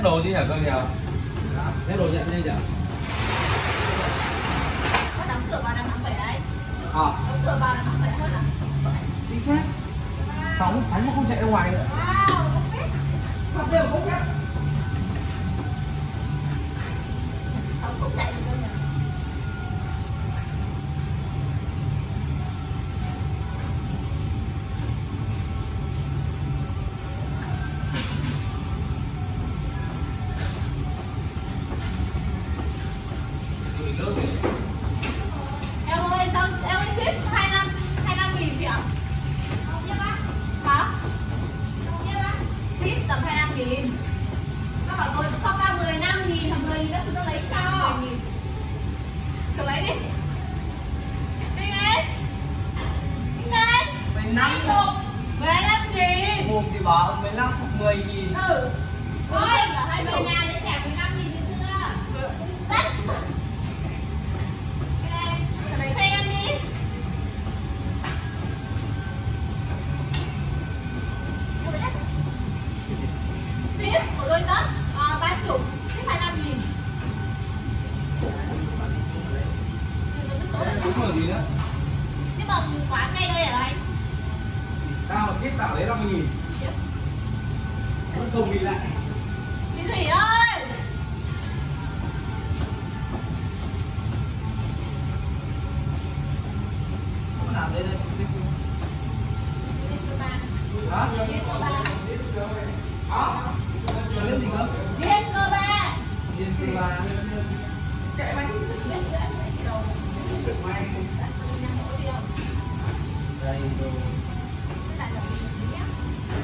đồ chứ hả con nhờ? Nhét đồ nhận đi nhỉ? Có đóng cửa vào là nóng phải đấy. Đóng cửa vào là nóng phải hơn à? chính xác. Sóng mà không chạy ra ngoài nữa. Wow, không biết. Thật đều không biết. Sóng không chạy được đâu nhỉ? Em ơi, sao em ơi ship 25.000 chị ạ? Không biết á. Hả? Không biết á. Ship tầm 25.000. Các bảo tôi cho ca 15.000 hoặc 10.000 các thứ tôi lấy cho. 10.000. Cứ lấy đi. Đi nghe. Đi nghe. 15.000. Buộc thì bảo 15 hoặc 10.000. Ừ. Thôi, hai người nhà lấy trả 15.000 thì chưa? Đấy. Lấy thay em đi. Tiếp của đôi tất 30, tiếp 25.000. Đúng rồi gì nữa? Nhưng mà quán ngay đây hả anh? Sao ship tạo lấy 50.000? Vẫn không đi lại. Chị Thủy ơi! Không làm đây đây. Lên cơ ba. Hả? Lên cơ ba. Hả? Lên gì cơ? Lên cơ ba. Lên cơ ba. Chạy máy. Đây rồi.